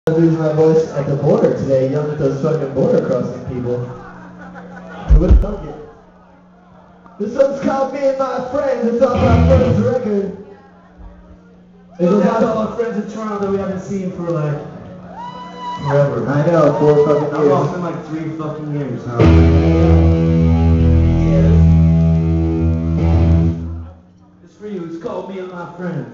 Losing my voice at the border today, yelling at those fucking border crossing people. Who would have thunk it? This one's called Me and My Friends. It's off our first record. That's all our friends in Toronto that we haven't seen for like forever. I know, 4 fucking years. I've lost in like 3 fucking years. It's for you. It's called Me and My Friends.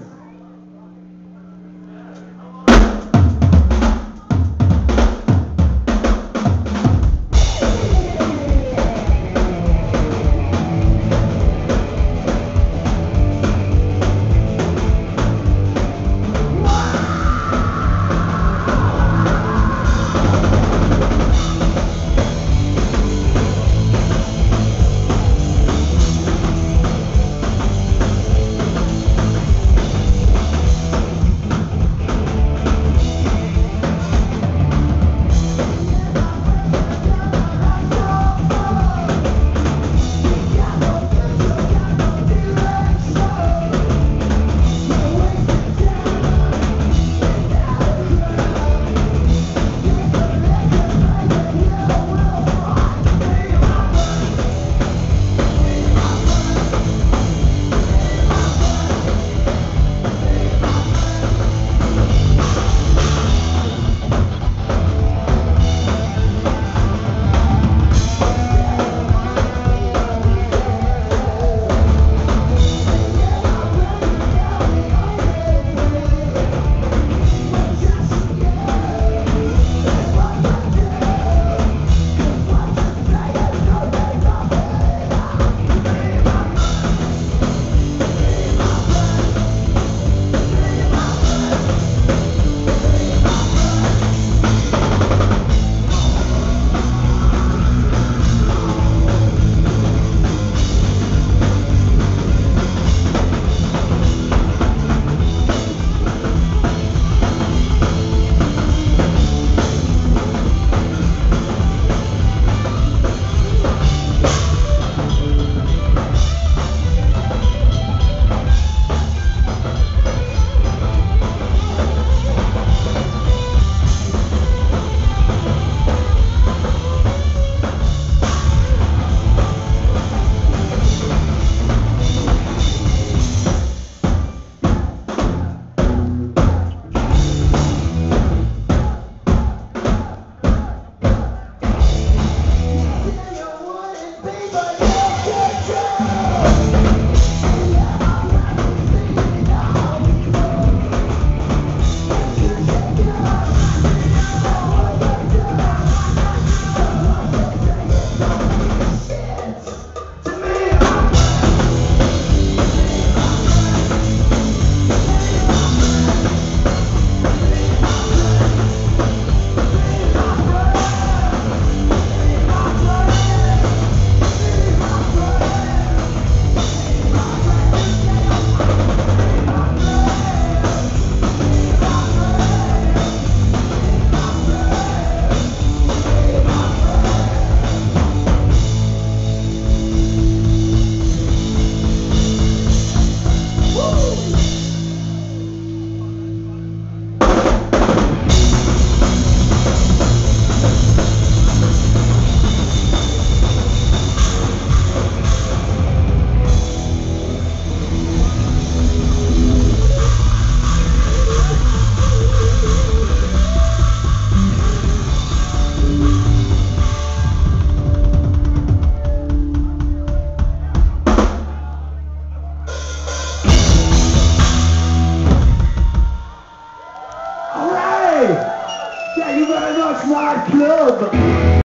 Yeah, you very much, my club.